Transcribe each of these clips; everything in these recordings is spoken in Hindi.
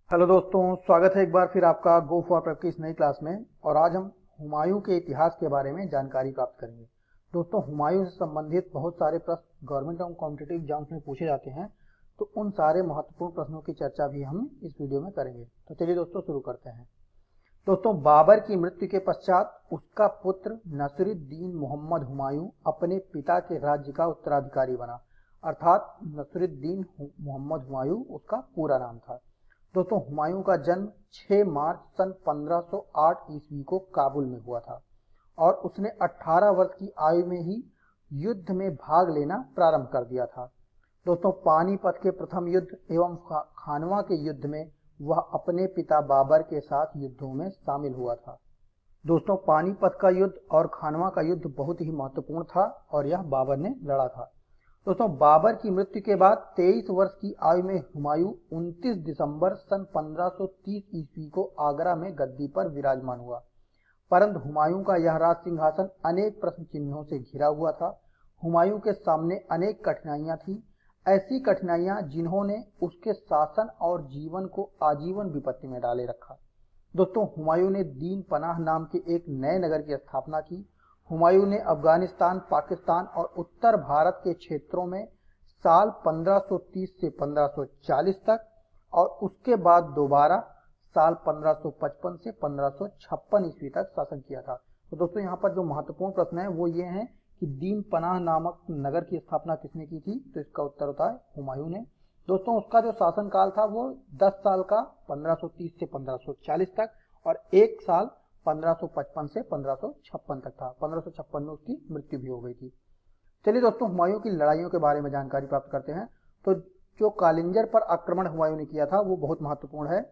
हेलो दोस्तों, स्वागत है एक बार फिर आपका गो फॉर प्रेप की इस नई क्लास में। और आज हम हुमायूं के इतिहास के बारे में जानकारी प्राप्त करेंगे। दोस्तों, हुमायूं से संबंधित बहुत सारे प्रश्न गवर्नमेंट एवं कॉम्पिटिटिव एग्जाम्स में पूछे जाते हैं, तो उन सारे महत्वपूर्ण प्रश्नों की चर्चा भी हम इस वीडियो में करेंगे। तो चलिए दोस्तों शुरू करते हैं। दोस्तों, बाबर की मृत्यु के पश्चात उसका पुत्र नसीरुद्दीन मोहम्मद हुमायूं अपने पिता के राज्य का उत्तराधिकारी बना, अर्थात नसीरुद्दीन मोहम्मद हुमायूं उसका पूरा नाम था। दोस्तों, हुमायूं का जन्म 6 मार्च सन 1508 ईस्वी को काबुल में हुआ था और उसने 18 वर्ष की आयु में ही युद्ध में भाग लेना प्रारंभ कर दिया था। दोस्तों, पानीपत के प्रथम युद्ध एवं खानवा के युद्ध में वह अपने पिता बाबर के साथ युद्धों में शामिल हुआ था। दोस्तों, पानीपत का युद्ध और खानवा का युद्ध बहुत ही महत्वपूर्ण था और यह बाबर ने लड़ा था। दोस्तों, बाबर की मृत्यु के बाद 23 वर्ष की आयु में हुमायूं 29 दिसंबर सन 1530 ईस्वी को आगरा में गद्दी पर विराजमान हुआ। परंतु हुमायूं का यह राज सिंहासन अनेक प्रश्न चिन्हों से घिरा हुआ था। हुमायूं के सामने अनेक कठिनाइयां थी, ऐसी कठिनाइयां जिन्होंने उसके शासन और जीवन को आजीवन विपत्ति में डाले रखा। दोस्तों, हुमायूं ने दीन पनाह नाम के एक नए नगर की स्थापना की। हुमायूं ने अफगानिस्तान, पाकिस्तान और उत्तर भारत के क्षेत्रों में साल 1530 से 1540 तक और उसके बाद दोबारा साल 1555 से 1556 ईस्वी तक शासन किया था। तो दोस्तों, यहाँ पर जो महत्वपूर्ण प्रश्न है वो ये है कि दीन पनाह नामक नगर की स्थापना किसने की थी? तो इसका उत्तर होता है हुमायूं ने। दोस्तों, उसका जो शासन काल था वो 10 साल का 1530 से 1540 तक और 1 साल 1555 से 1556 तक था। 1556 में उसकी मृत्यु भी हो गई थी। चलिए दोस्तों, हुमायूं की लड़ाइयों के बारे में जानकारी प्राप्त करते हैं। तो जो कालिंजर पर आक्रमण हुमायूं ने किया था वो बहुत महत्वपूर्ण है।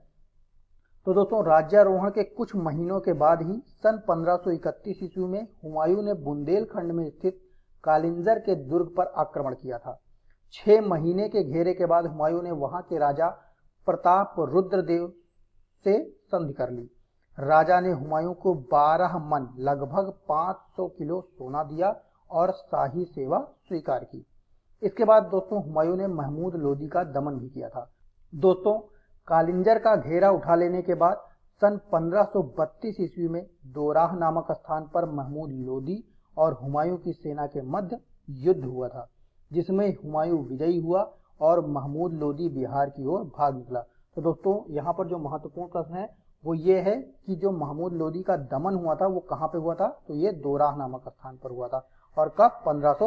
तो दोस्तों, राज्यारोहण के कुछ महीनों के बाद ही सन 1531 ईस्वी में हुमायूं ने बुंदेलखंड में स्थित कालिंजर के दुर्ग पर आक्रमण किया था। 6 महीने के घेरे के बाद हुमायूं ने वहां के राजा प्रताप रुद्रदेव से संधि कर ली। राजा ने हुमायूं को 12 मन लगभग 500 किलो सोना दिया और शाही सेवा स्वीकार की। इसके बाद दोस्तों, हुमायूं ने महमूद लोदी का दमन भी किया था। दोस्तों, कालिंजर का घेरा उठा लेने के बाद सन 1532 ईस्वी में दोराह नामक स्थान पर महमूद लोदी और हुमायूं की सेना के मध्य युद्ध हुआ था, जिसमें हुमायूं विजयी हुआ और महमूद लोदी बिहार की ओर भाग निकला। तो दोस्तों, यहाँ पर जो महत्वपूर्ण प्रश्न है वो ये है कि जो महमूद लोदी का दमन हुआ था वो कहाँ पे हुआ था? तो ये दोराह नामक स्थान पर हुआ था और कब?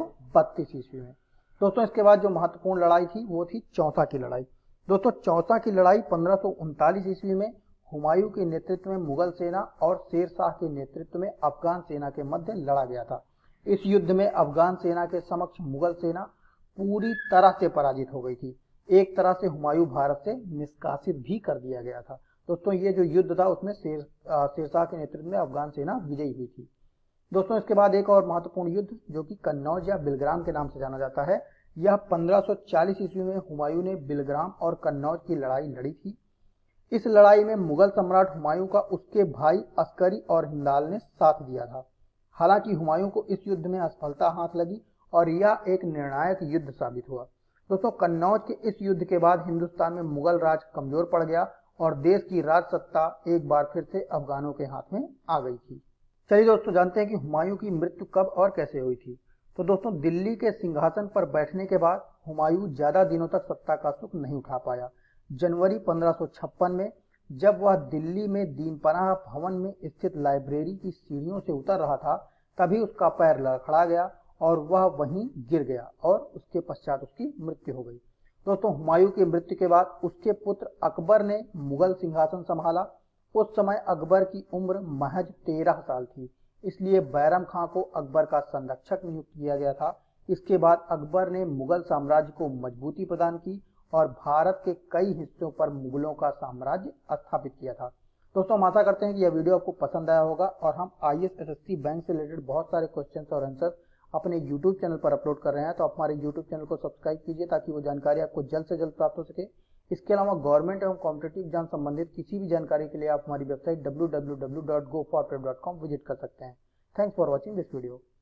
1532 ईस्वी में। दोस्तों, इसके बाद जो महत्वपूर्ण लड़ाई थी वो थी चौसा की लड़ाई। दोस्तों, चौसा की लड़ाई 1539 ईस्वी में हुमायूं के नेतृत्व में मुगल सेना और शेर शाह के नेतृत्व में अफगान सेना के मध्य लड़ा गया था। इस युद्ध में अफगान सेना के समक्ष मुगल सेना पूरी तरह से पराजित हो गई थी। एक तरह से हुमायूं भारत से निष्कासित भी कर दिया गया था। दोस्तों, ये जो युद्ध था उसमें शेरशाह के नेतृत्व में अफगान सेना विजयी हुई थी। दोस्तों, इसके बाद एक और महत्वपूर्ण युद्ध जो कि कन्नौज या बिलग्राम के नाम से जाना जाता है, यह 1540 ईस्वी में हुमायूं ने बिलग्राम और कन्नौज की लड़ाई लड़ी थी। इस लड़ाई में मुगल सम्राट हुमायूं का उसके भाई अस्करी और हिंदाल ने साथ दिया था। हालांकि हुमायूं को इस युद्ध में असफलता हाथ लगी और यह एक निर्णायक युद्ध साबित हुआ। दोस्तों, कन्नौज के इस युद्ध के बाद हिंदुस्तान में मुगल राज कमजोर पड़ गया और देश की राज सत्ता एक बार फिर से अफगानों के हाथ में आ गई थी। चलिए दोस्तों, जानते हैं कि हुमायूं की मृत्यु कब और कैसे हुई थी। तो दोस्तों, दिल्ली के सिंहासन पर बैठने के बाद हुमायूं ज्यादा दिनों तक सत्ता का सुख नहीं उठा पाया। जनवरी 1556 में जब वह दिल्ली में दीनपनाह भवन में स्थित लाइब्रेरी की सीढ़ियों से उतर रहा था, तभी उसका पैर लड़खड़ा गया और वह वहीं गिर गया और उसके पश्चात उसकी मृत्यु हो गई। दोस्तों, हुमायूं की मृत्यु के बाद उसके पुत्र अकबर ने मुगल सिंहासन संभाला। उस समय अकबर की उम्र महज 13 साल थी, इसलिए बैरम खां को अकबर का संरक्षक नियुक्त किया गया था। इसके बाद अकबर ने मुगल साम्राज्य को मजबूती प्रदान की और भारत के कई हिस्सों पर मुगलों का साम्राज्य स्थापित किया था। दोस्तों, हम आशा करते हैं कि यह वीडियो आपको पसंद आया होगा और हम IAS SSC बैंक से रिलेटेड बहुत सारे क्वेश्चन और आंसर अपने YouTube चैनल पर अपलोड कर रहे हैं। तो आप हमारे YouTube चैनल को सब्सक्राइब कीजिए ताकि वो जानकारी आपको जल्द से जल्द प्राप्त हो सके। इसके अलावा गवर्नमेंट एवं कॉम्पिटिटिव एग्जाम संबंधित किसी भी जानकारी के लिए आप हमारी वेबसाइट www.goforprep.com विजिट कर सकते हैं। Thanks for watching this video.